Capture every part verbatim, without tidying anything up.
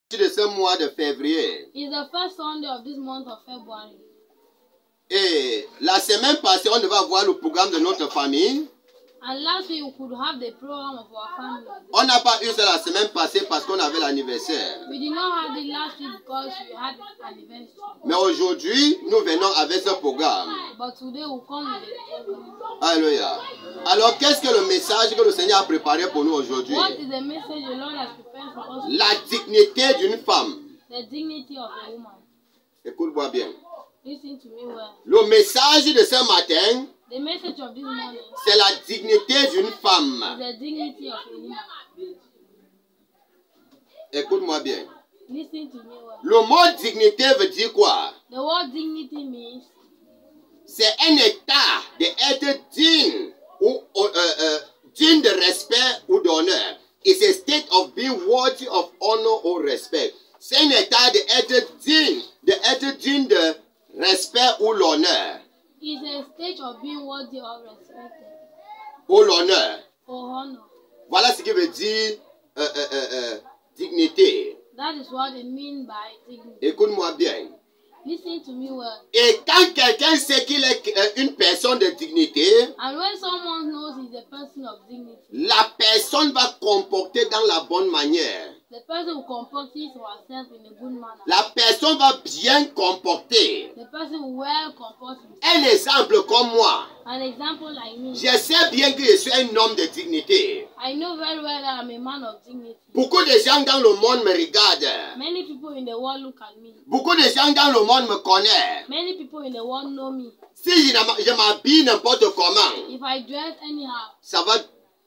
de ce mois de février. It's the first Sunday of this month of February. Et la semaine passée, on devait avoir le programme de notre famille. And last week we could have the program of our family. On n'a pas eu ça la semaine passée parce qu'on avait l'anniversaire. We did not have it last week because we had anniversary. Mais aujourd'hui, nous venons avec ce programme. But today we come with the program. Alléluia. Alors, qu'est-ce que le message que le Seigneur a préparé pour nous aujourd'hui? What is the message the Lord has prepared for us? La dignité d'une femme. The dignity of a woman. Écoute-moi bien. Listen to me well. Le message de ce matin, The message of this morning c'est la dignité d'une is femme. the dignity of a woman. Écoute-moi bien. Listen to me well. Le mot dignité veut dire quoi? The word dignity means C'est un état d'être digne ou euh, euh, digne de respect ou d'honneur. It's a state of being worthy of honor or respect. C'est un état d'être digne, d'être digne de respect ou l'honneur. it's a stage of being worthy of respect Ou l'honneur. or honor. Voilà ce qui veut dire euh, euh, euh, euh, dignité. That is what they mean by dignity. Écoute-moi bien. Listen to me well. Et quand quelqu'un sait qu'il est euh, une personne de dignité, And when someone knows he's a person of dignity, la personne va comporter dans la bonne manière. the person will comport his or herself in a good manner. La personne va bien comporter. The person will well comport himself. Un exemple comme moi. An example like me. Je sais bien que je suis un homme de dignité. I know very well that I'm a man of dignity. Beaucoup de gens dans le monde me regardent. Many people in the world look at me. Beaucoup de gens dans le monde me connaissent. Many people in the world know me. Si je n'am- je m'habille n'importe comment, If I dress anyhow, ça va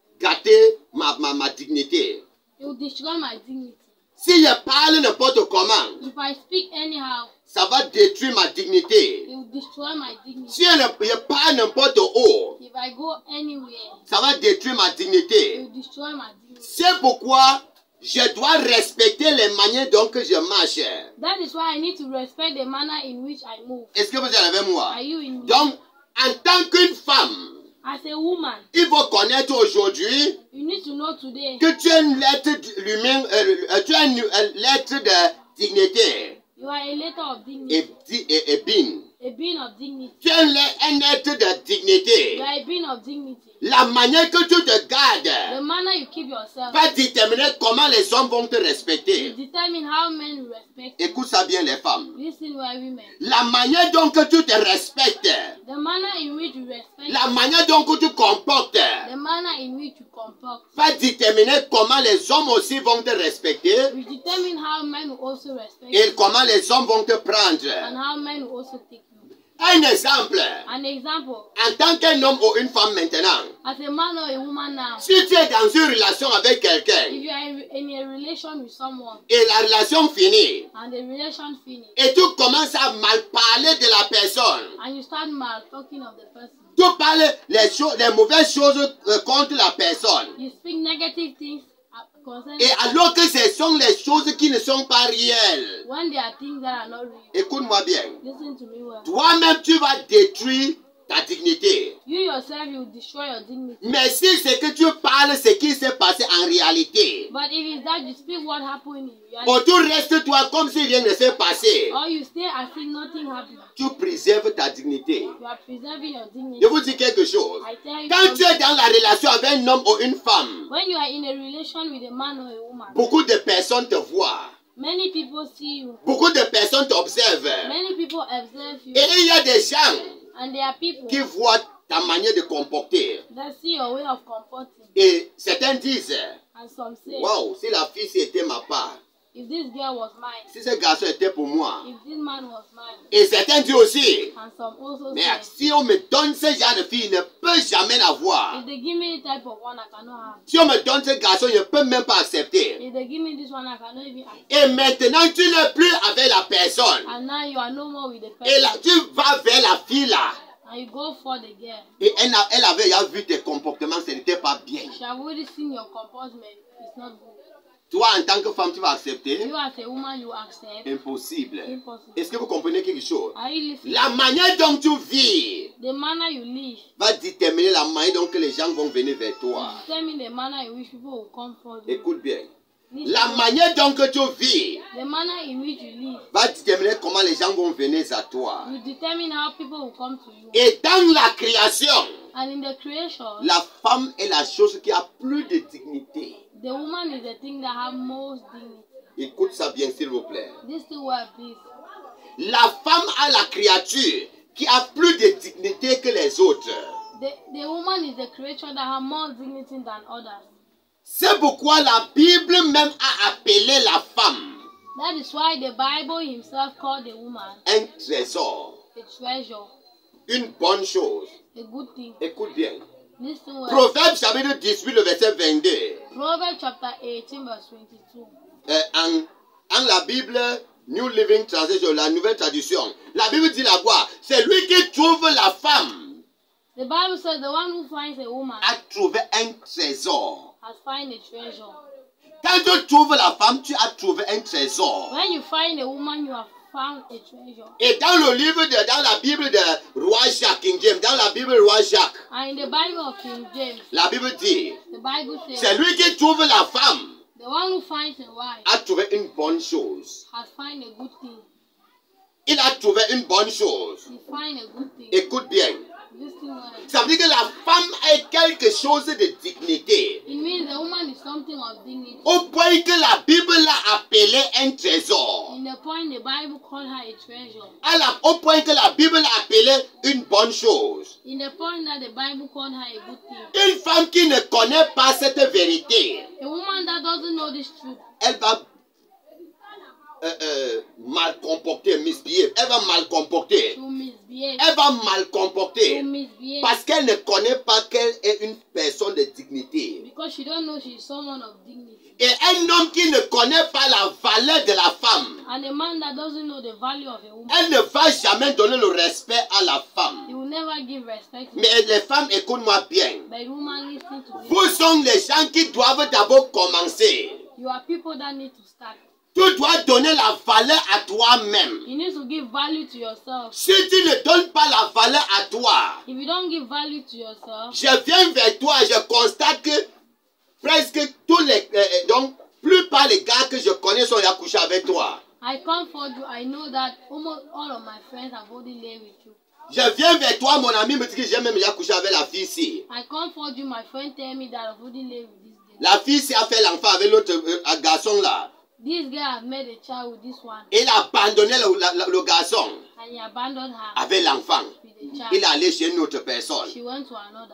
gâter ma, ma, ma dignité. it will destroy my dignity. Si je parle n'importe comment, If I speak anyhow, ça va détruire ma dignité. it will destroy my dignity. Si je, ne- je parle n'importe où, If I go anywhere, ça va détruire ma it dignité. will destroy my dignity. C'est pourquoi je dois respecter les manières dont je marche. That is why I need to respect the manner in which I move. Est-ce que vous êtes avec moi? Are you in me? Donc, en tant qu'une femme, As a woman, il faut connaître aujourd'hui you need to know today que tu es une lettre d'humain, euh, euh, tu es une euh, lettre de dignité you are a letter of dignity, et, di- et, et bin. a being of dignity. Tu es un, le- un être de dignité. You are a being of dignity. La manière que tu te The gardes manner you keep yourself va déterminer comment les hommes vont te will respecter. determine how men will respect you. Écoute ça bien les femmes. Listen well, women. La manière dont que tu te respectes, The manner in which you respect, la manière dont que tu comportes, the manner in which you comport, va déterminer comment les hommes aussi vont te respecter will determine how men will also respect et you comment les hommes vont te and prendre. how men will also take you. Un exemple, An example, en tant qu'un homme ou une femme maintenant, as a man or a woman now, si tu es dans une relation avec if quelqu'un you are in in a relation with someone et la relation finit and the relation finish et tu commences à mal parler de la personne, and you start mal talking of the person, tu parles les, choses, les mauvaises choses euh, contre la personne. you speak negative things uh, concerning Et alors que ce sont les choses qui ne sont pas réelles. when there are things that are not real. Écoute-moi bien. Listen to me well. Toi-même, tu vas détruire ta dignité. You yourself, you will destroy your dignity. Mais si c'est que tu parles ce qui s'est passé en réalité, But if it's that you speak what happened in ou reality, tu restes toi comme si rien ne s'est passé, or you stay as if nothing happened, tu préserves ta dignité. you are preserving your dignity. Je vous dis quelque chose. I tell you, Quand tu something. es dans la relation avec un homme ou une femme, When you are in a relation with a man or a woman, beaucoup de personnes te voient. many people see you, Beaucoup de personnes t'observent. many people observe you, Et il y a des gens and there are people qui voient ta manière de comporter. that see your way of comporting. Et certains disent, And some say, waouh, si la fille c'était ma part, if this girl was mine, si ce garçon était pour moi. if this man was mine, Et certains disent aussi, and some also mais say, si on me donne ce genre de fille, il ne peut jamais l'avoir. if they give me the type of one, I cannot have. Si on me donne ce garçon, je ne peux même pas accepter. If they give me this one, I cannot even accept. Et maintenant, tu n'es plus avec la personne. And now you are no more with the Et person. là, tu vas vers la fille là. And you go for the girl. Et elle, a- elle avait déjà vu tes comportements, ce n'était pas bien. She have already seen your comportment. It's not good. Toi, en tant que femme, tu vas accepter? You as a woman, you accept. Impossible. Impossible. Est-ce que vous comprenez quelque chose? Are you listening? La manière dont tu vis The manner you live va déterminer la manière dont que les gens vont venir vers toi. determine the manner in which people will come for you. Écoute bien. Listen. La manière dont que tu vis The The manner in which you live va déterminer comment les gens vont venir à toi. will determine how people will come to you. Et dans la création, And in the creation, la femme est la chose qui a plus de dignité. the woman is the thing that has most dignity. Écoute ça bien, s'il vous plaît. This two word, please. La femme a la créature qui a plus de dignité que les autres. The, the woman is the creature that has more dignity than others. C'est pourquoi la Bible même a appelé la femme That is why the Bible himself called the woman un trésor, a treasure, une bonne chose. a good thing. Écoute bien. Listen well. Proverbe chapitre dix-huit, le verset vingt-deux. Proverbs chapter eighteen, verse twenty-two. Euh, en, en la Bible, New Living Translation, la nouvelle traduction, la Bible dit la quoi? C'est lui qui trouve la femme. The Bible says the one who finds a woman A trouvé un trésor. has found a treasure. Quand tu trouves la femme, tu as trouvé un trésor. When you find a woman, you have found a treasure. Et dans le livre de, dans la Bible de Roi Jacques, King James, dans la Bible de Roi Jacques, And in the Bible of King James, la Bible dit, the Bible c'est says lui qui trouve la femme, the one who finds a wife a trouvé une bonne chose. has found a good thing. Il a trouvé une bonne chose. He find a good thing. Écoute bien. Listen well. Ça veut dire que la femme est quelque chose de dignité. It means the woman is something of dignity. Au point que la Bible l'a appelé un trésor. In the point the Bible called her a treasure. À la- au point que la Bible l'a appelé une bonne chose. In the point that the Bible called her a good thing. Une femme qui ne connaît pas cette vérité, A woman that doesn't know this truth, elle va euh, euh, mal comporter, misbehave. Elle va mal comporter. to misbehave, Elle va mal to comporter. misbehave, Parce qu'elle ne connaît pas qu'elle est une personne de dignité. because she don't know she's someone of dignity. Et un homme qui ne connaît pas la valeur de la femme, And a man that doesn't know the value of a woman, elle ne va jamais donner le respect à la femme. he will never give respect to Mais les femmes, écoute-moi bien. But woman, listen to me. Vous sont les gens qui doivent d'abord commencer. You are people that need to start. Tu dois donner la valeur à toi-même. You need to give value to yourself. Si tu ne donnes pas la valeur à toi, If you don't give value to yourself, je viens vers toi et je constate que presque tous les... euh, donc, plupart des gars que je connais sont là couchés avec toi. I comfort you. I know that almost all of my friends have already laid with you. Je viens vers toi, mon ami me dit que j'ai même déjà couché avec la fille ici. I comfort you. My friend tell me that I've already laid with this girl. La fille ici a fait l'enfant avec l'autre euh, garçon là. This girl have made a child with this one, Il a abandonné le, la- la- le garçon and he abandoned her avec l'enfant. with the child. Il est allé chez une autre personne. She went to another.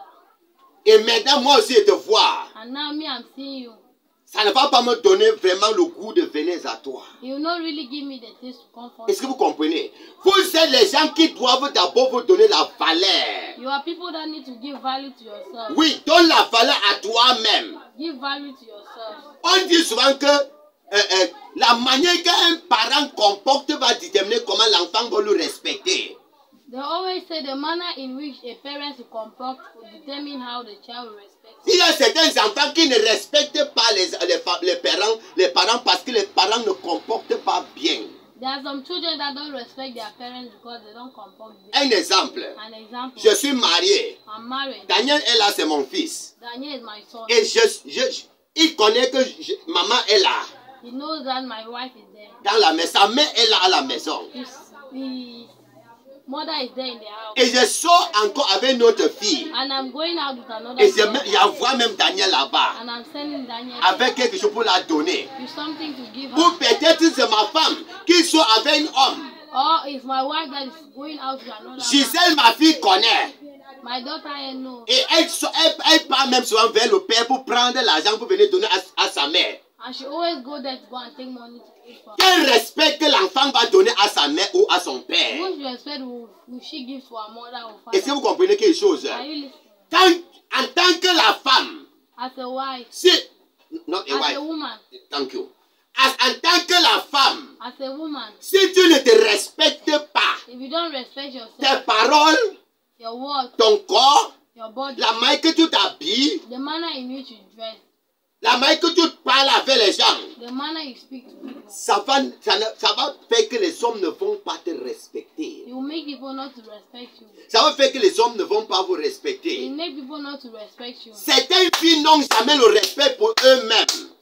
Et maintenant, moi aussi, je te vois. And now me, I'm seeing you. Ça ne va pas me donner vraiment le goût de venir à toi. You will not really give me the taste to comfort Est-ce que me. vous comprenez? Vous êtes les gens qui doivent d'abord vous donner la valeur. You are people that need to give value to yourself. Oui, donne la valeur à toi-même. Give value to yourself. On dit souvent que euh, euh, la manière qu'un parent comporte va déterminer comment l'enfant va le respecter. They always say the manner in which a parent will comport will determine how the child will respect. Il y a certains enfants qui ne respectent pas les, les, fa- les parents, les parents parce que les parents ne comportent pas bien. There are some children that don't respect their parents because they don't comport. Un exemple. An example. Je suis marié. I'm married. Daniel est là, c'est mon fils. Daniel is my son. Et je, je, je- il connaît que je- maman est là, He knows that my wife is there. dans la maison. Sa mère est là à la maison. His, his mother is there in the house. Et je sors encore avec notre fille. And I'm going out with another Et je, girl. me- j'envoie même Daniel là-bas And I'm sending Daniel avec quelque chose pour la donner. with something to give Ou her. peut-être c'est ma femme qui sort avec un homme. Or it's my wife that is going out with another man. Gisèle, ma fille, connaît. My daughter I know. Et elle, so- elle, elle part même souvent vers le père pour prendre l'argent pour venir donner à, à sa mère. And she always go there to go and take money to eat for her. Quel respect que l'enfant va donner à sa mère ou à son père? Which respect will, will she give to her mother or Est-ce que father? vous comprenez quelque chose? Are you listening? Tant- en tant que la femme, As a wife, si, not a as a wife, woman, thank you. As, en tant que la femme, as a woman, si tu ne te respectes pas, if you don't respect tes yourself, paroles, your words, ton corps, your body, la manière que tu t'habilles, the manner in which you dress, la manière que tu parles avec les gens, the manner you speak to people, ça va, ça, ne- ça va faire que les hommes ne vont pas te respecter. it will make people not to respect you. Ça va faire que les hommes ne vont pas vous It respecter. will make people not to respect you. Certaines filles n'ont jamais le respect pour eux-mêmes.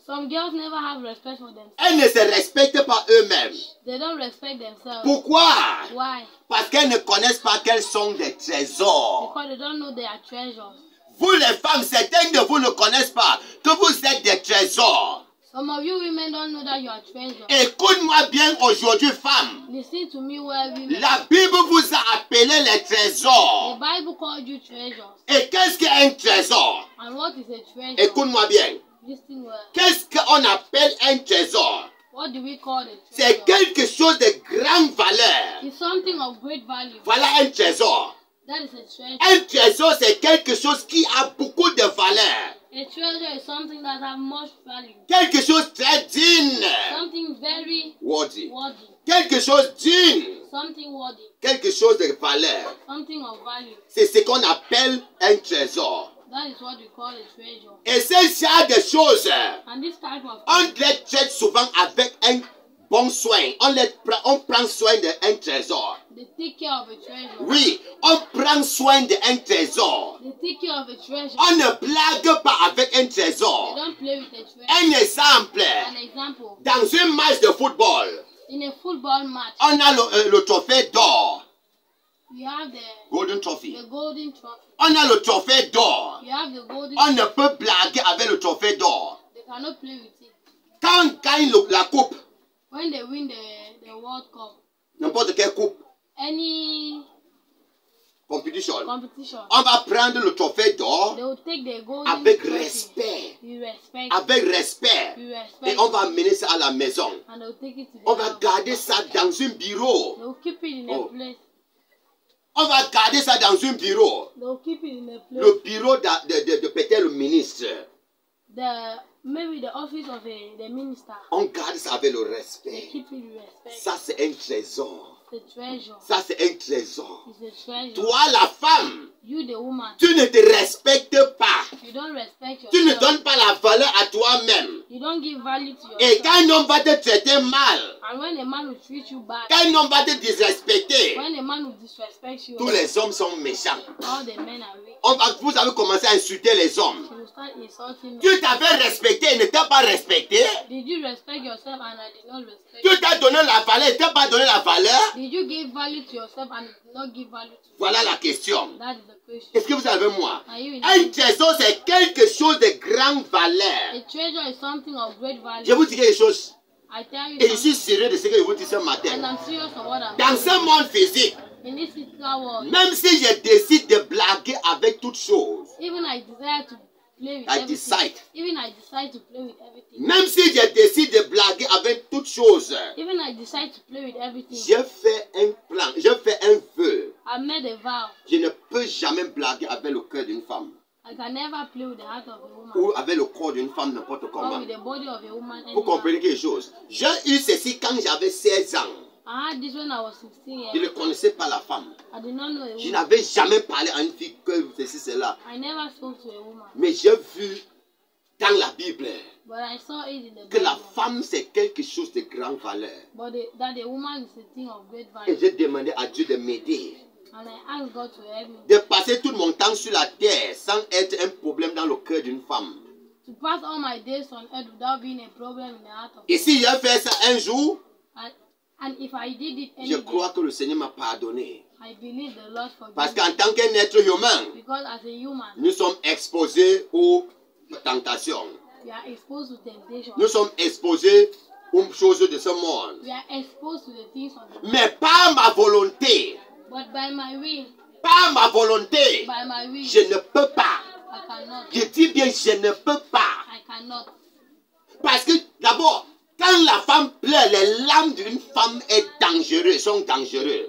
Some girls never have respect for themselves. Elles ne se respectent pas eux-mêmes. They don't respect themselves. Pourquoi? Why? Parce qu'elles ne connaissent pas qu'elles sont des trésors. Because they don't know they are treasures. Vous les femmes, certaines de vous ne connaissent pas que vous êtes des trésors. Some of you women don't know that you are treasures. Écoute-moi bien aujourd'hui, femmes. Listen to me, well, women. La Bible vous a appelé les The trésors. Bible called you treasures. Et qu'est-ce qu'un trésor? And what is a treasure? Écoute-moi bien. Listen well. Qu'est-ce qu'on appelle un trésor? What do we call a C'est treasure? quelque chose de grande valeur. It's something of great value. Voilà un trésor. That is a treasure. Un trésor, c'est quelque chose qui a beaucoup de valeur. A treasure is something that has much value. Quelque chose très digne. Something very Worthy. worthy. Quelque chose digne. Something worthy. Quelque chose de valeur. Something of value. C'est ce qu'on appelle un trésor. That is what we call a treasure. Et ce genre de choses, And this type of on les traite souvent avec un bon soin. On, les prend, on prend soin d'un trésor. they take care of a treasure. Oui, on prend soin d'un trésor. They take care of a treasure. On ne blague pas avec un They trésor. don't play with a treasure. Un exemple, An example, dans un match de football, in a football match, on a le, euh, le trophée d'or, you have the, Golden Trophy. the golden trophy. On a le trophée d'or. You have the golden On ne peut blaguer avec le trophée d'or. They cannot play with it. Quand on gagne le- la coupe, When they win the, the World Cup, n'importe quelle coupe, any competition, competition, on va prendre le trophée d'or they will take the golden avec trophy. respect. You respect, Avec respect. you Et respect, on va amener ça à la maison. and they will take it to the On va house. garder ça dans un bureau. They will keep it in Oh. a place. On va garder ça dans un bureau. They will keep it in a place. Le bureau de, de, de, de peut-être le ministre. The maybe the office of a, the minister. On garde ça avec le They respect. keep it with respect. Ça, c'est un trésor. It's a treasure. Ça, c'est un trésor. It's a treasure. Toi, la femme, You, the woman, tu ne te respectes pas. you don't respect Tu ne yourself. donnes pas la valeur à toi-même. You don't give value to Et yourself. quand un homme va te traiter mal, And when a man will treat you bad, quand un homme va te disrespecter, when a man will disrespect you, tous les hommes sont méchants. all the men are weak. On va, vous avez commencé à insulter les hommes. You will start insulting me. Tu t'avais respecté et ne t'as pas respecté. Did you respect yourself and I did not respect Tu you? t'as donné la valeur et t'as pas donné la valeur. Did you give value to yourself and did not give value to me? Voilà la question. That is the question. Est-ce que vous avez moi? Are you in Un it? trésor, c'est quelque chose de grande A valeur. treasure is something of great value. Je vous dis quelque chose. I tell you Et je suis something, sérieux de ce que je vous dis ce and matin. I'm serious of what I'm Dans saying. ce monde physique, In this physical world, même si je décide de blaguer avec toutes choses, even I desire to play with I everything. decide. Even I decide to play with everything. même si je décide de blaguer avec toutes choses, Even I decide to play with everything. je fais un plan, je fais un vœu. I made a vow. Je ne peux jamais blaguer avec le cœur d'une femme I can never play with the heart of a woman ou avec le corps d'une femme n'importe or comment. with the body of a woman. Vous anyhow. comprenez quelque chose? J'ai eu ceci quand j'avais seize ans. I had this when I was sixteen Je ne years. connaissais pas la femme. I did not know a Je woman. n'avais jamais parlé à une fille que ceci, cela. I never spoke to a woman. Mais j'ai vu dans la Bible But I saw it in the que la Bible. femme c'est quelque chose de grande valeur. But the, that the woman is a thing of great Et value. j'ai demandé à Dieu de m'aider. And I asked God to help me. De passer tout mon temps sur la terre sans être un problème dans le cœur d'une femme. To pass all my days on earth without being a problem in the heart of Et si j'ai fait ça un jour, and, and if I did it any je day, crois que le Seigneur m'a pardonné. I believe the Lord Parce forgives me. qu'en tant qu'un être humain, Because as a human, nous sommes exposés aux tentations. we are exposed to temptation. Nous sommes exposés aux choses de ce monde. We are exposed to the things of the world. Mais par ma volonté, But by my will, par ma volonté, by my will, je ne peux pas. I cannot. Je dis bien, je ne peux pas. I cannot. Parce que d'abord, quand la femme pleure, les larmes d'une femme est dangereux, sont dangereux.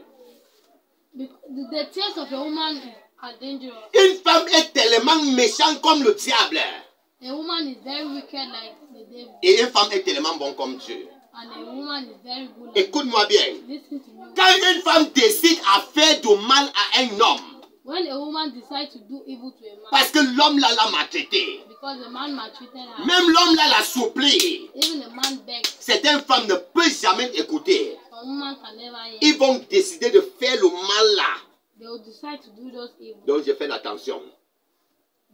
Because the, the tears of a woman are dangerous. Une femme est tellement méchante comme le diable. A woman is very wicked like the devil. Et une femme est tellement bonne comme Dieu. And a woman is very good like Écoute-moi bien. Listen to me. Quand une femme décide à faire du mal à un homme, When a woman decides to do evil to a man, parce que l'homme là l'a maltraité, because a man maltreated her, même l'homme là l'a supplié, even a man begged, certaines femmes ne peuvent jamais écouter. a woman can never hear. Ils vont décider de faire le mal là. They will decide to do those evil. Donc je fais attention.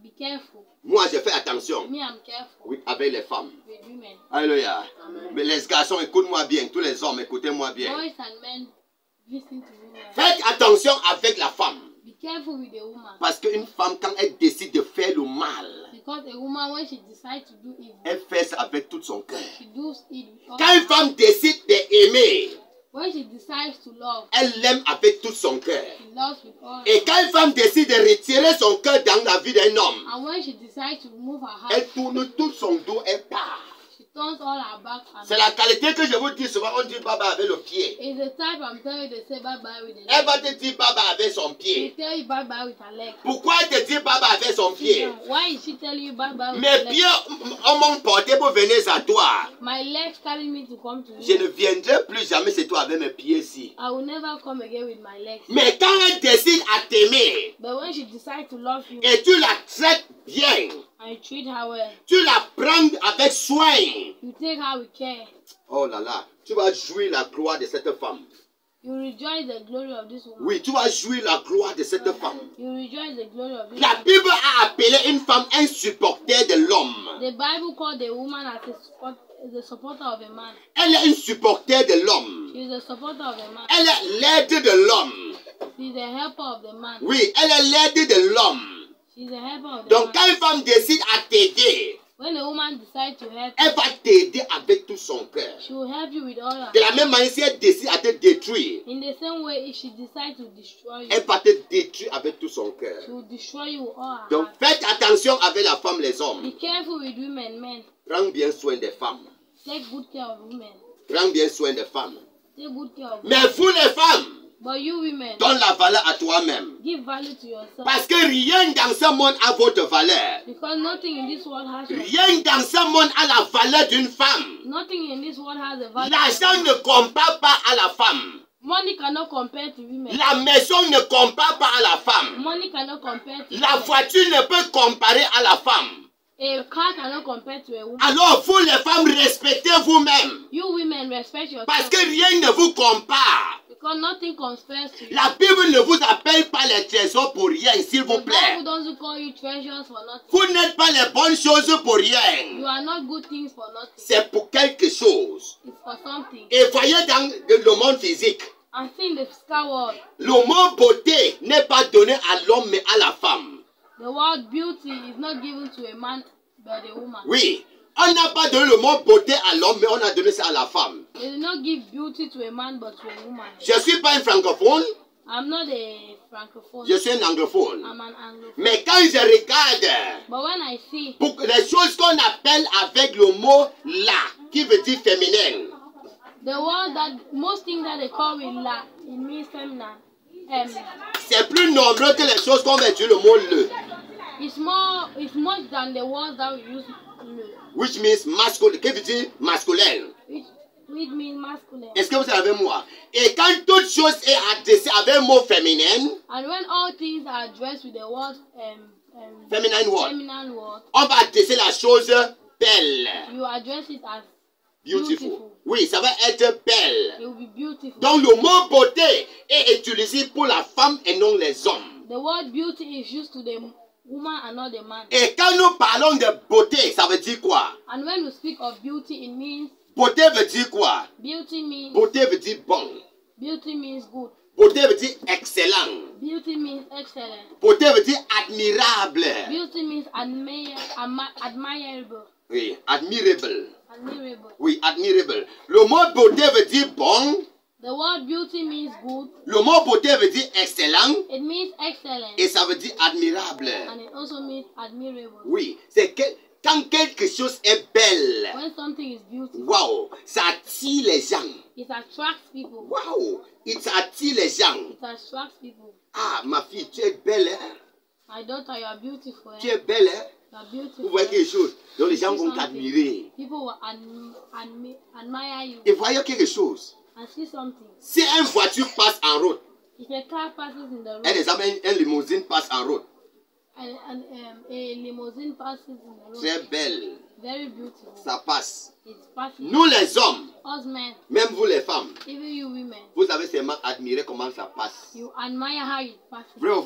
Be careful. Moi, je fais attention. Me, I'm careful. Oui, avec les femmes. With women. Alléluia. Mais les garçons, écoute-moi bien. Tous les hommes, écoutez-moi bien. Boys and men, listen to women. Faites attention avec la femme. Be careful with a woman. Parce qu'une femme, quand elle décide de faire le mal, Because a woman, when she decides to do evil, elle fait ça avec tout son cœur. she does it with all Quand her une femme heart. décide d'aimer, When she decides to love, elle l'aime avec tout son cœur. she loves with all her Et quand une femme décide de retirer son cœur dans la vie d'un homme, And when she decides to remove her heart, elle tourne tout son dos, elle part. she turns all her back and C'est la qualité que je vous dis souvent, on dit baba avec le pied. it's the type I'm telling you to say bye bye with the Elle leg. va te dire baba avec son She pied. tell you bye bye with her leg. Pourquoi elle te dit baba avec son pied? Why is she telling you bye bye with Mes her leg? pieds on m'ont porté pour venir à toi. My legs carrying me to come to Je ne you. viendrai plus jamais chez toi avec mes pieds ici. I will never come again with my legs. Mais quand elle décide à t'aimer, But when she decides to love you et tu la traites bien, and you treat her well, tu la prends avec soin, you take her with care, oh là là, tu vas jouir la gloire de cette femme. you rejoice the glory of this woman. Oui, tu vas jouir la gloire de cette femme. You rejoice the glory of this La woman. Bible a appelé une femme un supporter de l'homme. The Bible called the woman as a support, the supporter of a man. Elle est une supporter de l'homme. She is a supporter of a man. Elle est l'aide de l'homme. She is a helper of the man. Oui, elle est l'aide de l'homme. She is a helper of the Donc man. quand une femme décide à t'aider, When a woman decides to help you, elle va t'aider avec tout son cœur. she will help you with all her De la heart. même manière, si elle décide à te détruire, In the same way, if she decides to destroy you, elle va te détruire avec tout son cœur. she will destroy you with all her Donc heart. faites attention avec la femme, les hommes. Be careful with women, men. Prends bien soin des femmes. Take good care of women. Prends bien soin des femmes. Take good care of women. Mais vous les femmes, But you women, donne la valeur à toi-même. give value to yourself. Parce que rien dans ce monde a votre valeur. Because nothing in this world has your Rien dans ce monde a la valeur d'une femme. Nothing in this world has a value. L'argent ne compare pas à la femme. Money cannot compare to women. La maison ne compare pas à la femme. Money cannot compare to La women. voiture ne peut comparer à la femme. A car cannot compare to a woman. Alors vous les femmes, respectez vous-même. You women respect Parce yourself. que rien ne vous compare. Because nothing compares to you. La Bible ne vous appelle pas les trésors pour rien, s'il vous The plaît. Bible doesn't call you treasures for nothing. Vous n'êtes pas les bonnes choses pour You rien. are not good things for nothing. C'est pour quelque chose. It's for something. Et voyez dans le monde physique, And see in the physical world, le mot beauté n'est pas donné à l'homme mais à la femme. the word beauty is not given to a man but a woman. Oui, on n'a pas donné le mot beauté à l'homme mais on a donné ça à la femme. They did not give beauty to a man but to a woman. Je ne suis pas un francophone, I'm not a francophone. je suis un anglophone. I'm an anglophone. Mais quand je regarde But when I see pour les choses qu'on appelle avec le mot la, qui veut dire féminin, the word that most things that they call with la, it means feminine. Um, c'est plus nombreux que les choses qu'on va dire le mot le, it's more, it's much than the words that we use, le, which means masculin, qui veut dire masculin. which, which means masculine. Est-ce que vous êtes avec moi? Et quand toute chose est adressée avec un mot féminin, And when all things are addressed with the word um, um, feminine word, feminine word, on va adresser la chose belle, you address it as beautiful. beautiful. Oui, ça va être belle. It will be beautiful. Donc le mot beauté est utilisé pour la femme et non les hommes. The word beauty is used to the woman and not the man. Et quand nous parlons de beauté, ça veut dire quoi? And when we speak of beauty, it means Beauté veut dire quoi? beauty means Beauté veut dire bon. beauty means good. Beauté veut dire excellent. Beauty means excellent. Beauté veut dire admirable. Beauty means admire, admi- admirable. Oui, admirable. Admirable. Oui, admirable. Le mot beauté veut dire bon. The word beauty means good. Le mot beauté veut dire excellent. It means excellent. Et ça veut dire admirable. And it also means admirable. Oui, c'est que quand quelque chose est belle, When something is beautiful, waouh, ça attire les gens. it attracts people. Waouh, il attire les gens. It attracts people. Ah, ma fille, tu es belle, hein? My daughter, you are beautiful. Tu Eh? es belle, hein? You are Vous beautiful. voyez quelque chose. Donc les gens See vont something. t'admirer. People will admi- admi- admire you Et voyez quelque chose. and see something. Si une voiture passe en route, If a car passes in the road un exemple, un limousine passe en route, and, and um, a limousine passes in the road, très belle, very beautiful. ça passe. It's passing. Nous les hommes, Us men, même vous les femmes, even you women, vous avez seulement admiré comment ça passe. you admire how it passes. Vrai ou faux?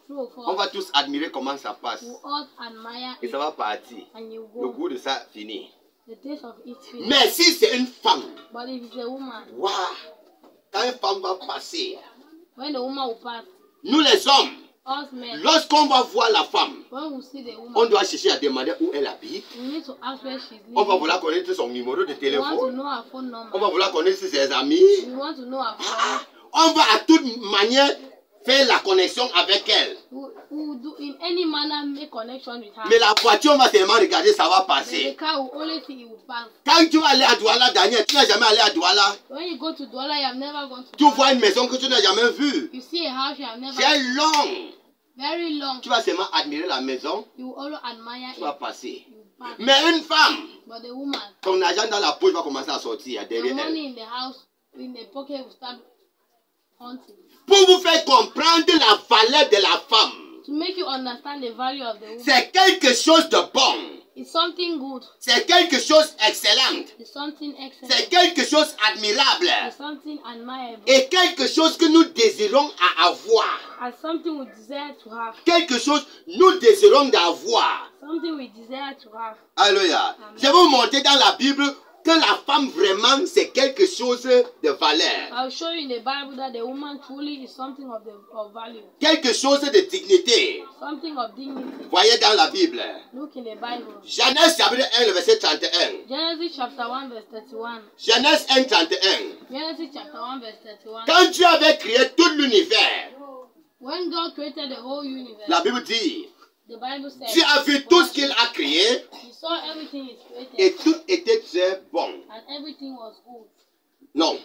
true or On false. va tous admirer comment ça passe. You all admire Et it ça va partir. and you Le go. goût de ça fini. The taste of it feels. Mais si c'est une femme, But if it's a woman, waouh, quand une femme va passer, when the woman will pass, nous les hommes, us men, lorsqu'on va voir la femme, when we see the woman, on doit chercher à demander où elle habite. we need to ask where she's On va living. vouloir connaître son numéro de We want to téléphone. know her phone On va number. vouloir connaître ses amis. We want to know her Ah, phone. on va à toute manière faire la connexion avec elle. We we will do in any manner make connection with her. Mais la voiture, on va seulement regarder, ça va But the passer. car will only see it will pass. Quand tu vas aller à Douala, Daniel, tu n'as jamais allé à Douala. When you go to Douala, you have never gone to Tu Douala. vois une maison que tu n'as jamais vue. You see a house you have never C'est long. very long. Tu vas seulement admirer la maison, You will always admire tu vas it. passer. You pass. Mais une femme, But the woman, ton argent dans la poche va commencer à sortir the derrière elle. money in the house, in the pocket will start hunting. Pour vous faire comprendre la valeur de la femme, To make you understand the value of the woman, c'est quelque chose de bon. it's something good. C'est quelque chose d'excellent. It's something C'est excellent. quelque chose d'admirable. It's something admirable. Et quelque chose que nous désirons à avoir. And something we desire to have. Quelque chose nous désirons d'avoir. Something we desire to have. Alléluia. Amen. Je vais vous montrer dans la Bible que la femme vraiment c'est quelque chose de valeur. I'll show you in the Bible that the woman truly is something of the of value. Quelque chose de dignité. Something of dignity. Voyez dans la Bible. Look in the Bible. Genèse chapitre un, le verset trente et un. Genesis chapter one verse thirty-one. Genèse un, trente et un. Genesis chapter one verse thirty-one. Quand Dieu avait créé tout l'univers, When God created the whole universe, la Bible dit, the Bible says, Dieu a vu tout ce qu'il a créé He saw everything He created, et tout était très bon. and everything was good. Non.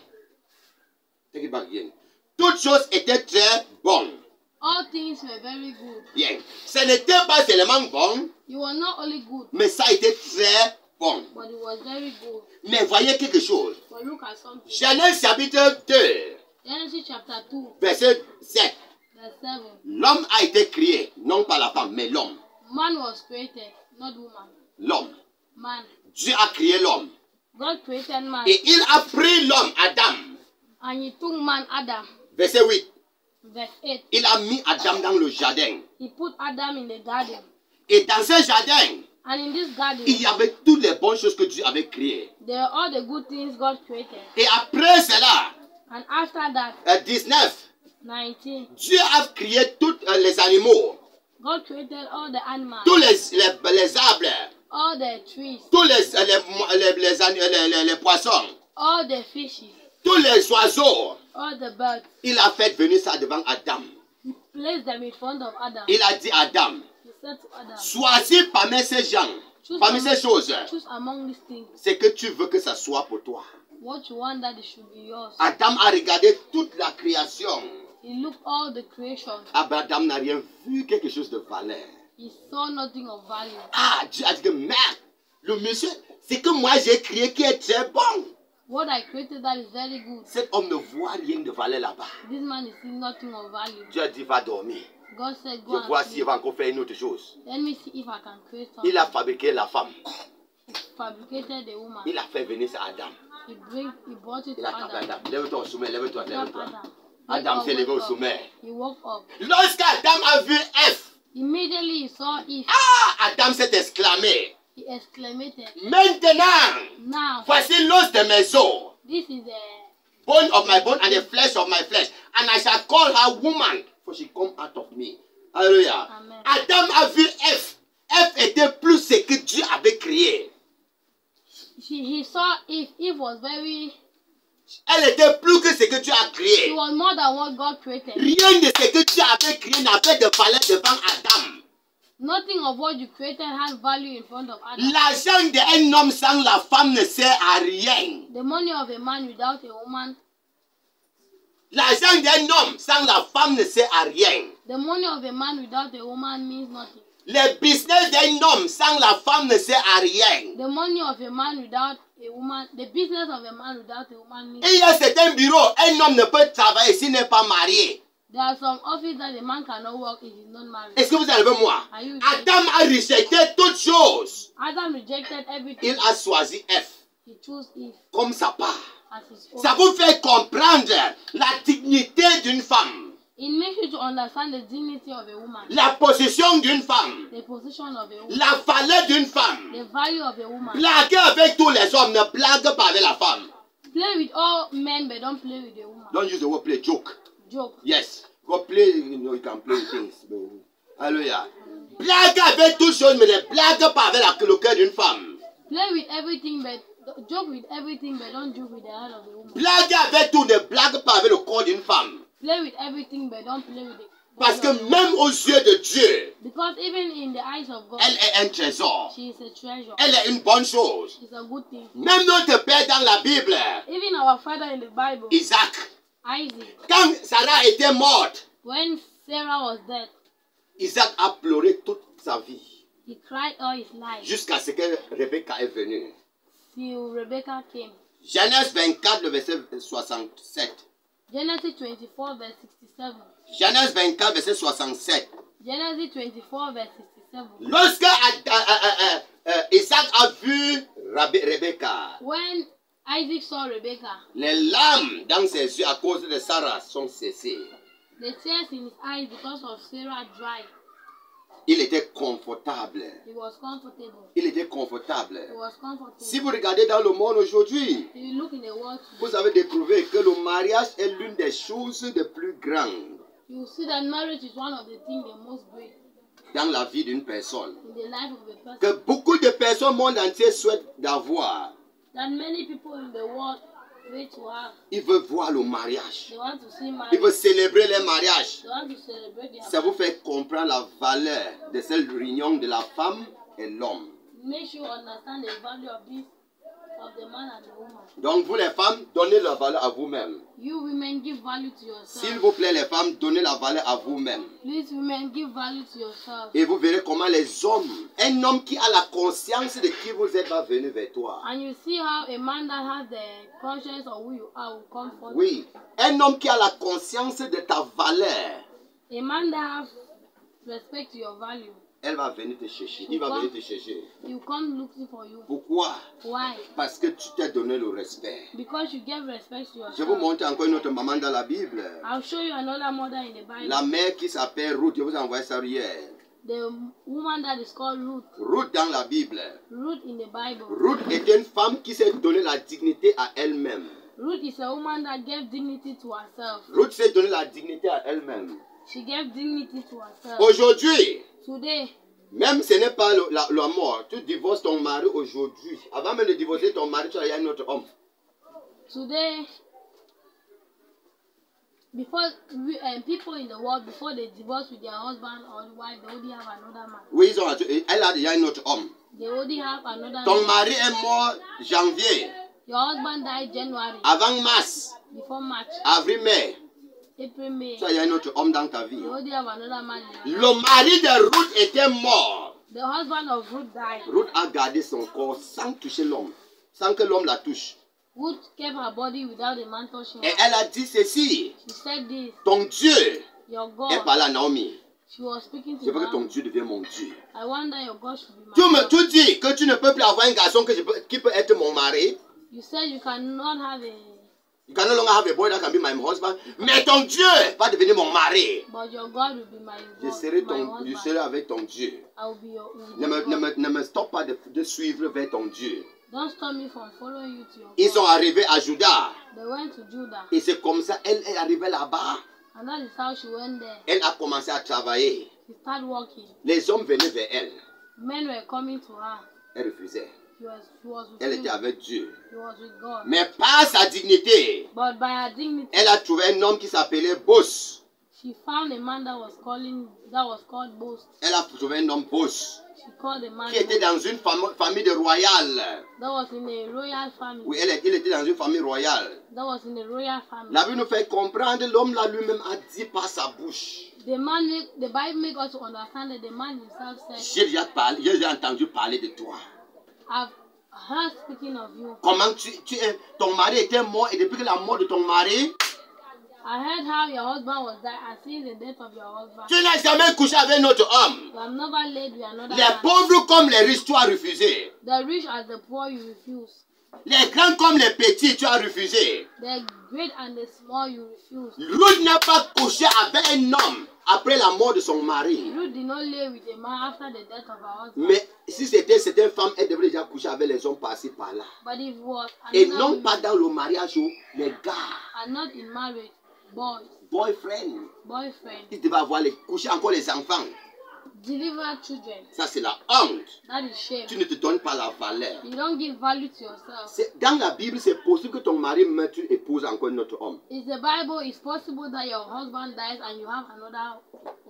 Take it back again. Toutes choses étaient très bonnes. All things were very good. Bien. Ce n'était pas seulement bon, You were not only good, mais ça a été très bon. but it was very good. Mais voyez quelque chose. But look at something. Genèse chapitre deux, Genesis chapter two, verset sept. verse seven. L'homme a été créé, non pas la femme, mais l'homme. Man was created, not woman. L'homme. Man. Dieu a créé l'homme. God created man, Et il a pris l'homme, Adam. and He took man Adam. Verset huit. Verse eight. Il a mis Adam dans le jardin. He put Adam in the garden, Et dans ce jardin, and in this garden, il y avait toutes les bonnes choses que Dieu avait créées. there are all the good things God created. Et après cela, And after that, euh, dix-neuf, nineteen, Dieu a créé tous euh, les animaux, God created all the animals, tous les, les, les arbres, all the trees, tous les, euh, les, mo- les, les, ani- les, les, les poissons, all the fishes, tous les oiseaux. all the birds. Il a fait venir ça devant Adam. He placed them in front of Adam. Il a dit à Adam, He said to Adam, choisis parmi ces gens, choose, parmi among, ces choses, choose among these things c'est que tu veux que ça soit pour toi. what you want that it should be yours. Adam a regardé toute la création. He looked all the creation. Adam n'a rien vu, quelque chose de valeur. He saw nothing of value. Ah, Dieu a dit que merde, le monsieur, c'est que moi j'ai créé qui est très bon. What I created that is very good. Cet homme ne voit rien de valeur là-bas. This man is seeing nothing of value. Dieu a dit va dormir. God said, Je go vois and s'il sleep. va encore faire une autre chose. Let me see if I can create something. Il a fabriqué la femme. He fabricated the woman. Il a fait venir ça à Adam. He bring, he brought it Il to a tapé Adam. Adam. Lève-toi au sommet, lève-toi, Grab lève-toi. Adam. Adam Wake s'est up, levé au wake up. sommet. He woke up. Lorsqu'Adam a vu Ève, Immediately he saw Eve. ah, Adam s'est exclamé. He exclaimed, Maintenant, now voici l'os de mes os, this is the bone of my bone and the flesh of my flesh, and I shall call her woman, for she come out of me. Alléluia. Amen. Adam a vu Ève. Ève était plus ce que Dieu avait créé. she, he saw Eve. Eve was very, Elle était plus que ce que Dieu a she créé. was more than what God created. Rien de ce que Dieu avait créé n'avait de valeur devant Adam. Nothing of what you created has value in front of Adam. L'argent d'un homme sans la femme ne sert à rien. The money of a man without a woman, L'argent d'un homme sans la femme ne sert à rien. the money of a man without a woman means nothing. Le business d'un homme sans la femme ne sert à rien. The money of a man without a woman, the business of a man without a woman means Et il y a certains bureaux, un homme ne peut travailler s'il n'est pas marié. there are some offices that a man cannot work if he's not married. Est-ce que vous avez moi? Are you Adam a rejeté toutes choses. Adam rejected everything. Il a choisi Ève He chose Eve comme sa part. as his own. Ça vous fait comprendre la dignité d'une femme. It makes you to understand the dignity of a woman. La position d'une femme. The position of a woman. La valeur d'une femme. The value of a woman. Blaguez avec tous les hommes, ne blague pas avec la femme. Play with all men, but don't play with a woman. Don't use the word play, joke. Joke. Yes. Go play, you know, you can play things. Alléluia. Blague avec toutes choses, mais ne blague pas avec la, le cœur d'une femme. Play with everything, but joke with everything, but don't joke with the heart of a woman. Blague avec tout, ne blague pas avec le corps d'une femme. Play with everything, but don't play with it. Parce que même aux yeux de Dieu, Because even in the eyes of God, elle est un trésor. she is a treasure. Elle est une bonne chose. It's a good thing. Même notre père dans la Bible, Even our father in the Bible, Isaac, Isaac, quand Sarah était morte, when Sarah was dead, Isaac a pleuré toute sa vie. he cried all his life Jusqu'à ce que Rebecca est venue. till Rebecca came. Genèse vingt-quatre, le verset soixante-sept. Genesis twenty-four, verse sixty-seven. Genèse vingt-quatre, verset soixante-sept. Genesis twenty-four, verse sixty-seven. Lorsque euh, euh, euh, Isaac a vu Rabe- Rebecca, When Isaac saw Rebecca, les larmes dans ses yeux à cause de Sarah sont cessées. the tears in his eyes because of Sarah dried. Il était confortable. He was comfortable. Il était confortable. He was comfortable. Si vous regardez dans le monde aujourd'hui, If you look in the world today, vous avez découvert que le mariage est l'une des choses les plus grandes you see that marriage is one of the things the most great dans la vie d'une personne. in the life of a person. Que beaucoup de personnes au monde entier souhaitent d'avoir. That many people in the world wait to have. Ils veulent voir le mariage. They want to see Ils marriage. veulent célébrer les mariages. They want to celebrate their Ça vous fait comprendre la valeur de cette réunion de la femme et l'homme. Make you understand the value of this, of the man and the woman. Donc vous les femmes, donnez la valeur à vous-même. You women give value to S'il yourself. vous plaît les femmes, donnez la valeur à vous-même. Please women give value to yourself. Et vous verrez comment les hommes, un homme qui a la conscience de qui vous êtes va venir vers toi. And you see how a man that has the conscience of who you are will come forth. Oui, un homme qui a la conscience de ta valeur, A man that has respect to your value, elle va venir te chercher. Il va venir te chercher. he will come looking for you. Pourquoi? Why? Parce que tu t'es donné le respect. Because you give respect to Je vous yourself. montre encore une autre maman dans la Bible. I'll show you another mother in the Bible. La mère qui s'appelle Ruth, je vous envoie ça hier. The woman that is called Ruth. Ruth dans la Bible. Ruth in the Bible. Ruth était une femme qui s'est donné la dignité à elle-même. Ruth is a woman that gave dignity to herself. Ruth s'est donné la dignité à elle-même. She gave dignity to herself. Aujourd'hui, Today, même ce n'est pas le- la, la mort. Tu divorces ton mari aujourd'hui. Avant même de divorcer ton mari, tu as un autre homme. today, before we, um, people in the world, before they divorce with their husband or wife, they already have another man. Oui, ils ont, elle a déjà un autre homme. They already have another Ton man. mari est mort janvier, Your husband died January, avant mars, before March, avril, mai. April, May. Tu as un autre homme dans ta vie. They already have another man. in their- Le mari de Ruth était mort. The husband of Ruth died. Ruth a gardé son corps sans toucher l'homme, sans que l'homme la touche. Ruth kept her body without the man touching Et her. elle a dit ceci, She said this, ton Dieu your est God. par la Naomi. She was speaking Je to veux que ton her. Dieu devienne mon Dieu. I wonder your God should be my Tu me God. tu dis que tu ne peux plus avoir un garçon que je peux- qui peut être mon mari. You said you cannot have a, You can no longer have a boy that can be my husband. Mais ton Dieu va devenir mon mari. but your God will be my Je God, serai, my ton, je husband. serai avec ton Dieu. I will be your, will be Ne me, your ne, God. me, ne me stoppe pas de, de suivre vers ton Dieu. Don't stop me from following you to your Ils God. sont arrivés à Juda. They went to Judah, Et c'est comme ça, elle est arrivée là-bas. and that is how she went there. Elle a commencé à travailler. She started walking. Les hommes venaient vers elle. Men were coming to her. Elle refusait. She was, she was with Elle him. était avec Dieu. She was with God. Mais par sa dignité, But by her dignity, elle a trouvé un homme qui s'appelait Boss. she found a man that was calling, that was called Boast. Elle a trouvé un homme Boss She called a man qui était dans une fam- famille de royale. that was in a royal family. Oui, elle, il était dans une famille royale. That was in a royal family. La Bible nous fait comprendre, l'homme là lui-même a dit par sa bouche. The man, make, the Bible makes us to understand that the man himself said, J'ai déjà, parlé, j'ai déjà entendu parler de toi. I've heard speaking of you. Comment tu, tu es, ton mari était mort et depuis que la mort de ton mari, I heard how your husband was died and seen the death of your husband. tu n'as jamais couché avec un autre homme. You have never laid with another Les man. pauvres comme les riches, tu as refusé. The rich as the poor you refuse. Les grands comme les petits, tu as refusé. The great and the small you refuse. Ruth n'a pas couché avec un homme après la mort de son mari. Ruth did not lay with a man after the death of her husband. Mais si c'était certaines femmes, elles devraient déjà coucher avec les hommes par-ci par-là. But if it was Et another non woman, pas dans le mariage où les gars, and not in marriage, boys, boyfriend, boyfriend, ils devaient avoir les coucher encore les enfants. deliver children. Ça c'est la honte. That is shame. Tu ne te donnes pas la valeur. You don't give value to yourself. C'est- Dans la Bible, c'est possible que ton mari meure, tu épouses encore un autre homme. In the Bible, it's possible that your husband dies and you have another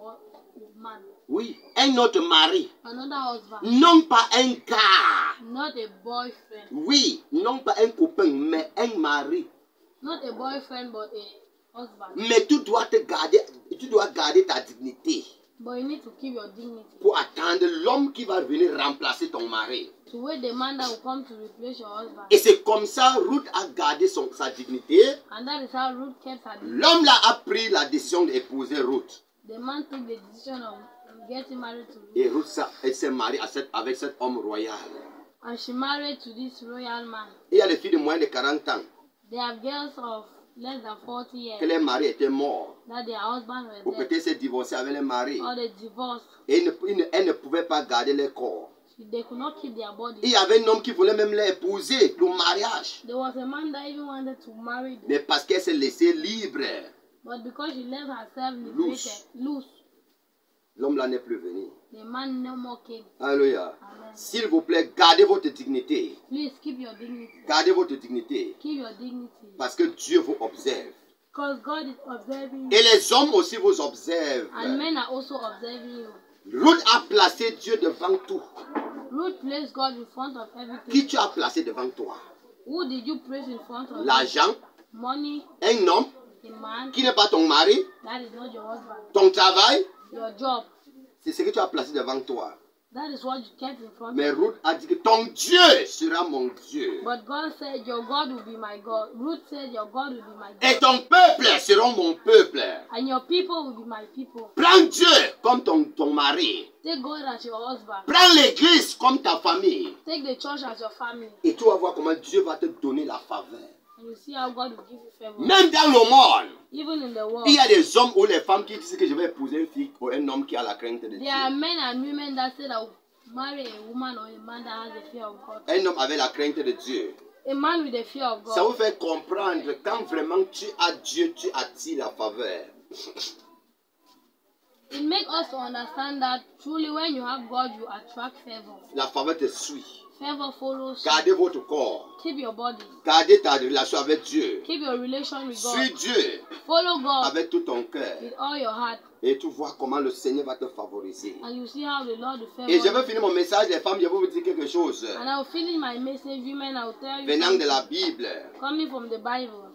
man, Oui, un autre mari. another husband, Non pas un gars. not a boyfriend, Oui, non pas un copain, mais un mari. not a boyfriend but a husband. Mais tu dois te garder, tu dois garder ta dignité But you need to keep your dignity. pour attendre l'homme qui va venir remplacer ton mari. To wait the man that will come to replace your husband. Et c'est comme ça Ruth a gardé son, sa dignité. And that is how Ruth kept her dignity. L'homme là a pris la décision d'épouser Ruth. The man took the decision of getting married to Ruth. Et Ruth ça- elle s'est mariée à cet- avec cet homme royal. And she married to this royal man. Et il y a les filles de moins de quarante ans They have girls of less than forty years que les maris étaient morts. that their husbands Ou were dead. peut-être s'est divorcé avec les maris. Or they divorced. Et ils ne- ils ne- elles ne pouvaient pas garder leur corps. They could not keep their body. Il y avait un homme qui voulait même l'épouser, le mariage. There was a man that even wanted to marry them. Mais parce qu'elle s'est laissée libre, But because she left herself Loose. liberated, loose, l'homme là n'est plus venu. the man no more came. Alléluia. Amen. S'il vous plaît, gardez votre dignité. Please keep your dignity. Gardez votre dignité. Keep your dignity. Parce que Dieu vous observe. Because God is observing you. Et les hommes aussi vous observent. And men are also observing you. Ruth a placé Dieu devant tout. Ruth placed God in front of Qui everything. tu as placé devant toi? Who did you place in front of you? L'argent, Money, un homme a man, qui n'est pas ton mari, that is not your husband. ton travail, Your job, c'est ce que tu as placé devant toi. that is what you kept in front Mais of you. Ruth a dit que ton Dieu sera mon Dieu. But God said, your God will be my God. Ruth said, your God will be my Et God. ton peuple sera mon peuple. And your people will be my people. Prends Dieu comme ton, ton mari. Take God as your husband. Prends l'église comme ta famille. Take the church as your family. Et tu vas voir comment Dieu va te donner la faveur. And you see how God will give you favor. Même dans le monde, Even in the world, il y a des hommes ou les femmes qui disent que je vais épouser une fille ou un homme qui a la crainte de Dieu. there are men and women that say that marry a woman or a man that has the fear of God. Un homme avec la crainte de Dieu. A man with the fear of Ça vous God. fait comprendre quand vraiment tu as Dieu, tu attires la faveur. It makes us to understand that truly when you have God, you attract favor. La faveur te suit. Favor follows you. Gardez votre corps. Keep your body. Gardez ta relation avec Dieu. Keep your relation with God. Suis Dieu Follow God avec tout ton cœur. with all your heart. Et tu vois comment le Seigneur va te favoriser. And you see how the Lord will favor Et je vais you. finir mon message, les femmes, je vais vous dire quelque chose. And I will finish my message, women, I will tell you Venant de la something Bible. coming from the Bible.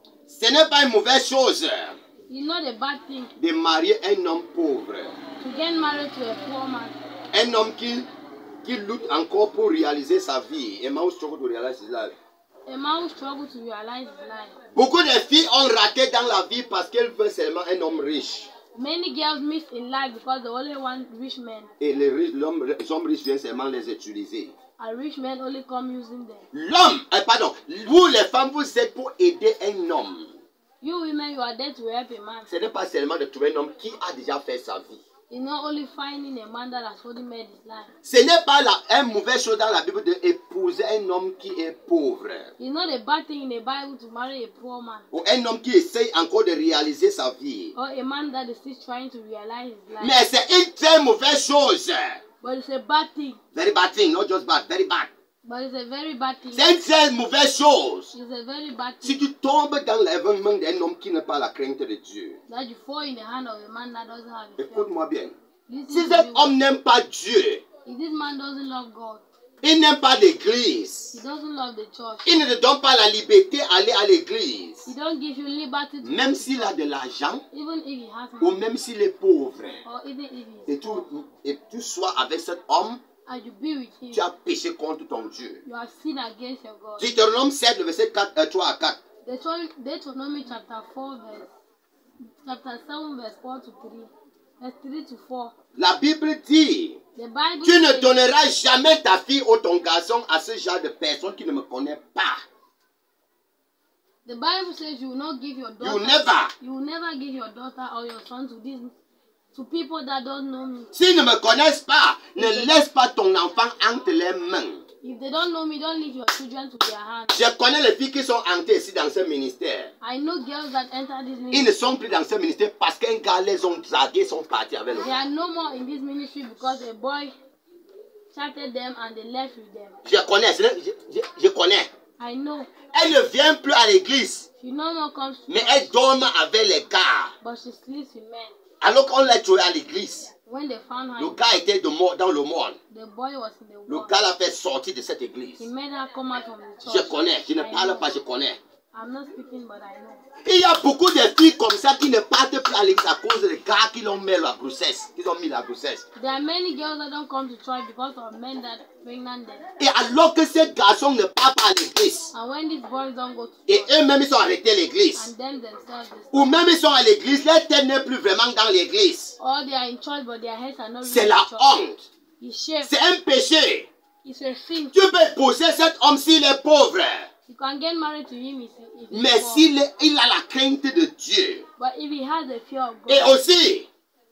Ce n'est pas une mauvaise chose It's not a bad thing de marier un homme pauvre. to get married to a poor man. Un homme qui, qui lutte encore pour réaliser sa vie. Et moi, je struggle to realize his life. A man who struggles to realize his life. Beaucoup de filles ont raté dans la vie parce qu'elles veulent seulement un homme riche. Many girls miss in life because they only want rich men. Et les, riches- l'homme- les hommes riches viennent seulement les utiliser. And rich men only come using them. L'homme, eh, pardon, vous les femmes, vous êtes pour aider un homme. You women, you are there to help a man. Ce n'est pas seulement de trouver un homme qui a déjà fait sa vie. It's not only finding a man that has already made his life. Ce n'est pas la, une mauvaise chose dans la Bible d'épouser un homme qui est pauvre. It's not a bad thing in the Bible to marry a poor man. Ou un homme qui essaye encore de réaliser sa vie. Or a man that is still trying to realize his life. Mais c'est une très mauvaise chose. But it's a bad thing. Very bad thing, not just bad, very bad. But it's a very bad thing. C'est une très mauvaise chose. It's a very bad Si thing tu tombes dans l'événement d'un homme qui n'a pas la crainte de Dieu. that you fall in the hand of a man that doesn't have the fear. Écoute-moi bien. Listen Si to cet me homme well. n'aime pas Dieu, If this man doesn't love God, il n'aime pas l'église, he doesn't love the church, il ne te donne pas la liberté d'aller à l'église, he don't give you liberty to même go to s'il a church, de l'argent even if he has ou money, même s'il est pauvre, or even if et he's tu, poor, et tu sois avec cet homme, and you be with him, tu as péché contre ton Dieu. you have sinned against your God. Deutéronome sept, le verset quatre, euh, trois à quatre. Deuteron- Deuteronomy chapter four verse chapter seven verse four to three. Verse three to four. La Bible dit, The Bible tu ne says, donneras jamais ta fille ou ton garçon à ce genre de personnes qui ne me connaissent pas. the Bible says you will not give your daughter. You never. You will never give your daughter or your son to these to people that don't know me. S'ils ne me connaissent pas, ne laisse pas ton enfant entre les mains. If they don't know me, don't leave your children to their hands. Je connais les filles qui sont entrées ici dans ce ministère. I know girls that enter this Ils ministry. ne sont plus dans ce ministère parce qu'un gars les ont dragués, sont partis avec eux. They are no more in this ministry because a boy chatted them and they left with them. Je connais, je, je, je connais. I know. Elle ne vient plus à l'église, She no more comes to mais church, elle dort avec les gars. but she sleeps with men. Alors qu'on l'a trouvé à l'église, When they found her, le gars était de mort dans le monde. the boy was in the Le world. gars l'a fait sortir de cette église. He made her come out from the Je church. connais, je ne I parle know. pas, je connais. I'm not speaking, but I know. Il y a beaucoup de filles comme ça qui ne partent plus à l'église à cause des gars qui l'ont mis la grossesse, qui ont mis la grossesse. There are many girls that don't come to church because of men that pregnant them. Et alors que ces garçons ne partent pas à l'église, And when these boys don't go to et church, eux-mêmes ils sont arrêtés à l'église, and them themselves, they ou même ils sont à l'église, leur tête n'est plus vraiment dans l'église. or they are in church but their heads are not C'est really la in church. honte. It's shame. C'est un péché. It's a sin. Tu peux épouser cet homme s'il est pauvre, You can get married to him if, if he's mais poor. s'il est- il a la crainte de Dieu. But if he has a fear of God, Et aussi,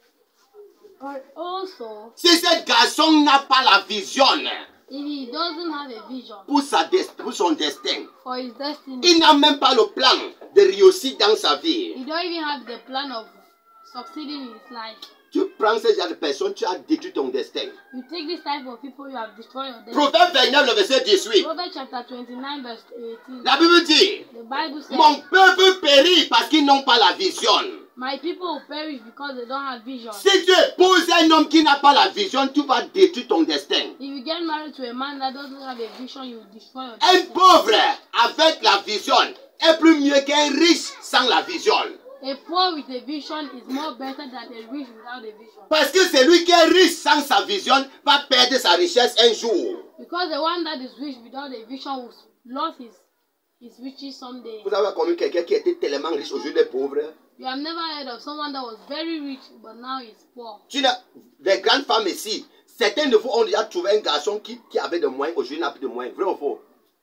or also si ce garçon n'a pas la vision if he doesn't have a vision pour, sa dest- pour son destin, for his destiny, il n'a même pas le plan de réussir dans sa vie. he don't even have the plan of succeeding in his life. Tu prends ce genre de personne, tu as détruit ton destin. You take this type of people, you have destroyed your destiny. Proverbe vingt-neuf, le verset dix-huit. Proverbs chapter twenty-nine, verse eighteen. La Bible dit, The Bible says, mon peuple périt parce qu'ils n'ont pas la vision. my people will perish because they don't have vision. Si tu épouses un homme qui n'a pas la vision, tu vas détruire ton destin. If you get married to a man that doesn't have a vision, you will destroy your Un destiny. pauvre avec la vision est plus mieux qu'un riche sans la vision. A poor with a vision is more better than a rich without a vision. Parce que celui qui est riche sans sa vision va perdre sa richesse un jour. Because the one that is rich without a vision will lose his, his riches someday. Vous avez connu quelqu'un qui était tellement riche, aujourd'hui est pauvre. You have never heard of someone that was very rich but now is poor. Tu n'as, des grandes femmes ici, certains de vous ont déjà trouvé un garçon qui, qui avait de moyens, aujourd'hui n'a plus de moyens. Vrai ou faux?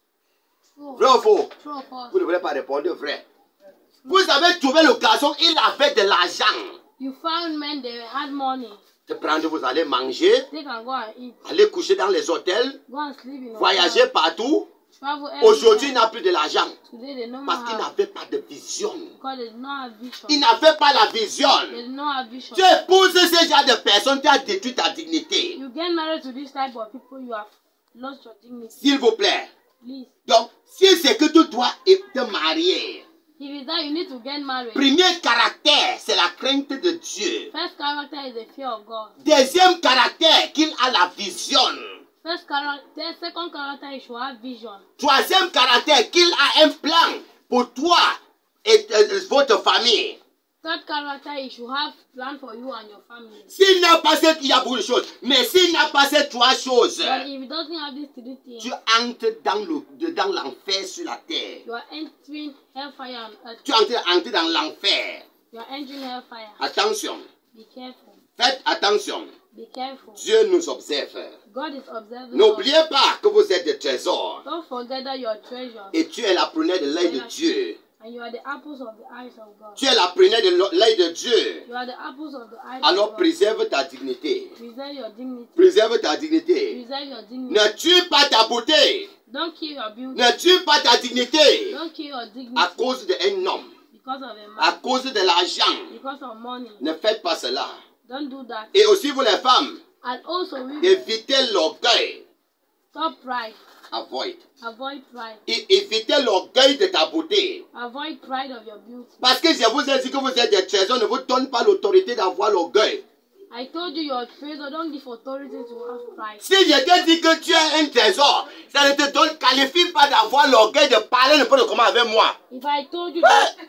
True. Vrai ou faux? True or false? Vous ne voulez pas répondre vrai. Vous avez trouvé le garçon, il avait de l'argent. You found men they had money. De prendre, vous allez manger, They can go and eat. aller coucher dans les hôtels, Go and sleep in voyager hotels. partout. Travel Aujourd'hui, il everywhere. n'a plus de l'argent. Today they no more Parce qu'il have n'avait pas de vision. because they did not have vision. Il n'avait pas la They vision. did not have vision. Tu épouses ce genre de personnes, tu as détruit ta dignité. You get married to this type of people, you have lost your dignity. S'il vous plaît. Please. Donc, si c'est que tu dois te marier, If it's that you need to get married. premier caractère, c'est la crainte de Dieu. First character is the fear of God. Deuxième caractère, qu'il a la vision. First character, second character, you should have vision. Troisième caractère, qu'il a un plan pour toi et euh, votre famille. Third character, you should have plan for you and your family. S'il n'a pas cette, il y a beaucoup de choses. Mais s'il n'a pas ces trois choses, But if it doesn't have these three things, tu entres dans le, dans l'enfer sur la terre. you are entering hellfire on earth. Tu entres, entres dans l'enfer. You are entering hellfire. Attention. Be careful. Faites attention. Be careful. Dieu nous observe. God is observing us. N'oubliez pas que vous êtes des trésors. Don't forget that you are treasure. Et tu es la prunelle de l'œil de Dieu. And you are the apples of the eyes of God. Tu es la prunelle de l'œil de Dieu. You are the apples of the eyes Alors of God. préserve ta dignité. Preserve your dignity. Préserve ta dignité. Preserve your dignity. Ne tue pas ta beauté. Don't kill your beauty. Ne tue pas ta dignité. Don't kill your dignity À cause d'un homme. because of a À man. cause de l'argent. Because of money. Ne faites pas cela. Don't do that. Et aussi vous les femmes, And also, we évitez l'orgueil. stop pride. Avoid. Avoid pride. Et évitez l'orgueil de ta beauté. Avoid pride of your beauty. Parce que je vous ai dit que vous êtes des trésors, ne vous donne pas l'autorité d'avoir l'orgueil. I told you your treasure. Don't give authority to have pride. Si je te dis que tu es un trésor, ça ne te donne, qualifie pas d'avoir l'orgueil de parler n'importe comment avec moi. If I told you Hein? that,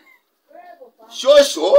Chaud, chaud.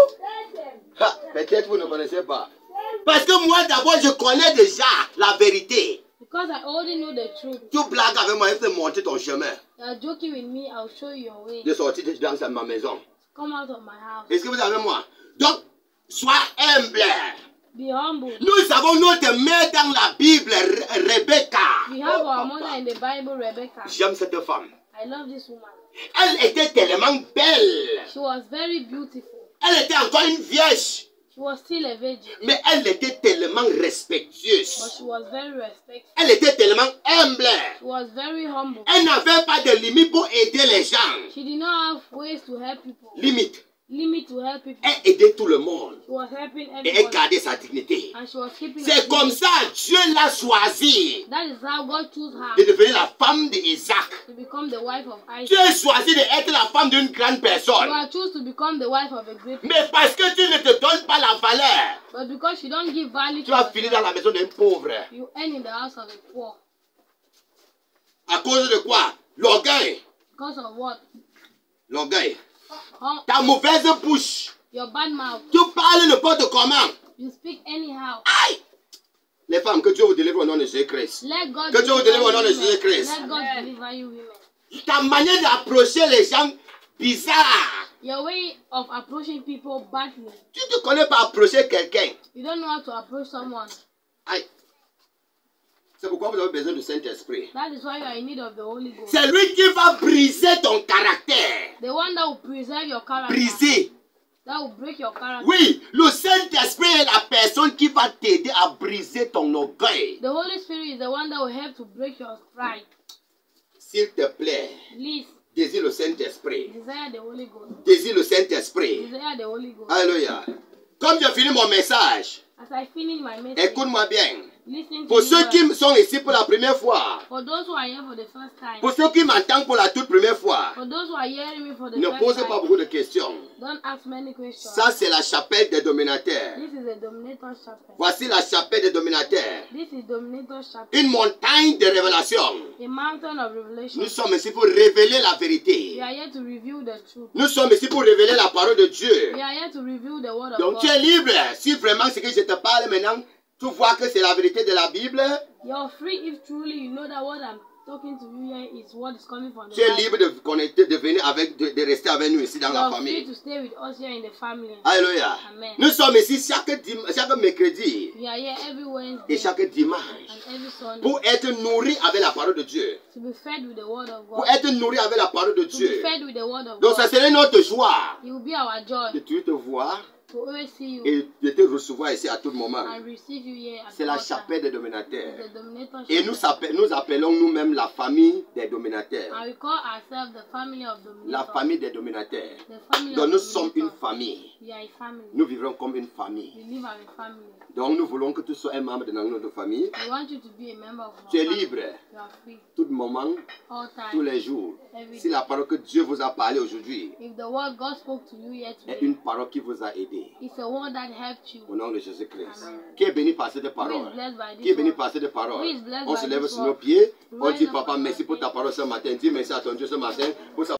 Ah, peut-être vous ne connaissez pas. Parce que moi d'abord je connais déjà la vérité. because I already know the truth, Tu blagues avec moi, il faut te montrer ton chemin you are joking with me. I'll show you your way. de sortir de- dans ma maison. Come out of my house. Est-ce que vous avez moi? Donc, sois humble. Be humble. Nous avons notre mère dans la Bible, Re- Rebecca. We have our mother in the Bible, Rebecca. J'aime cette femme. I love this woman. Elle était tellement belle. She was very beautiful. Elle était encore une vierge. She was still a virgin. Mais elle était tellement But respectueuse. she was very respectful. Elle était tellement humble. She was very humble. Elle n'avait pas de limite pour aider les gens. She did not have ways to help people. Limite. Limit to help people. Elle aidait tout le monde. She was helping Et elle everyone. gardait sa dignité. And she was keeping her C'est comme dignity. ça Dieu l'a choisie That is how God chose de her devenir la femme d'Isaac. to become the wife of Dieu Isaac. a choisi d'être la femme d'une grande You personne. are choose to become the wife of a great person. Mais parce que tu ne te donnes pas la valeur, But because you don't give value tu to vas finir dans yourself, la maison d'un pauvre. you end in the house of a poor. À cause de quoi? L'orgueil. Because of what? L'orgueil. Hum- Ta mauvaise bouche. Your bad mouth. Tu parles n'importe comment. You speak anyhow. Aïe! Les femmes, que Dieu vous délivre au nom de Jésus-Christ. Let God Que Dieu vous délivre au nom de deliver you Jésus-Christ. women. Let God deliver you women. Ta manière d'approcher les gens bizarre. Your way of approaching people badly. Tu ne connais pas approcher quelqu'un. You don't know how to approach someone. Aïe. C'est pourquoi vous avez besoin du Saint-Esprit. That is why you are in need of the Holy Ghost. C'est lui qui va briser ton caractère. The one that will preserve your character. Briser. That will break your character. Oui, le Saint-Esprit est la personne qui va t'aider à briser ton orgueil. The Holy Spirit is the one that will help to break your pride. S'il te plaît, Please désire le Saint-Esprit. desire the Holy Ghost. Désire le Saint-Esprit. Desire the Holy Ghost. Alléluia. Comme j'ai fini mon message, As I finish my message, écoute-moi bien. listen to Pour me ceux well. qui sont ici pour la première fois, For those who are here for the first time, pour ceux qui m'entendent pour la toute première fois, for those who are hearing me for the ne first posez time, pas beaucoup de questions. don't ask many questions. Ça, c'est la chapelle des dominateurs. This is a dominator's chapel. Voici la chapelle des dominateurs. This is dominator's chapel. Une montagne de révélation. A mountain of revelation. Nous sommes ici pour révéler la We vérité. are here to reveal the truth. Nous sommes ici pour révéler la parole de Dieu. We are here to reveal the word of Donc tu God. es libre. Si vraiment ce que je te parle maintenant, tu vois que c'est la vérité de la Bible, You're free if truly you know that what I'm talking to you here is what is coming from the tu es Bible. libre de connecter, de venir avec, de, de rester avec nous ici dans la You're free famille. to stay with us here in the family. Alléluia. Amen. Nous sommes ici chaque, dim- chaque mercredi We are here every Wednesday et chaque dimanche and every Sunday pour être nourris avec la parole de Dieu. to be fed with the word of Pour God. être nourris avec la parole de To be Dieu. fed with the word of Donc ça God. serait notre joie It will be our joy de te voir to always see you et de te recevoir ici à tout moment. and receive you here at C'est the la altar. chapelle des It's dominateurs. the dominator Et nous, chapel. s'appel- nous appelons nous-mêmes la famille des dominateurs. And we call ourselves the family of La dominators. famille des dominateurs. The family Donc of nous sommes une dominators. famille. We are a family. Nous vivrons comme une famille. We live as a family. Donc nous voulons que tu sois un membre de notre famille. We want you to be a member of our Tu es family. libre, You are free tout moment, all tous time. les jours. Every Si la parole que Dieu vous a parlé aujourd'hui If the word God spoke to you here est today, une parole qui vous a aidé, it's a word that helped you. au nom de Jésus-Christ. Amen. Qui est béni par cette Who is parole? blessed by Qui est this béni word? par cette parole? Who is blessed On by se lève this sur word? nos pieds. On Rise dit, up Papa, on merci our pour ta feet. parole ce matin. Dis merci à ton Dieu ce matin pour sa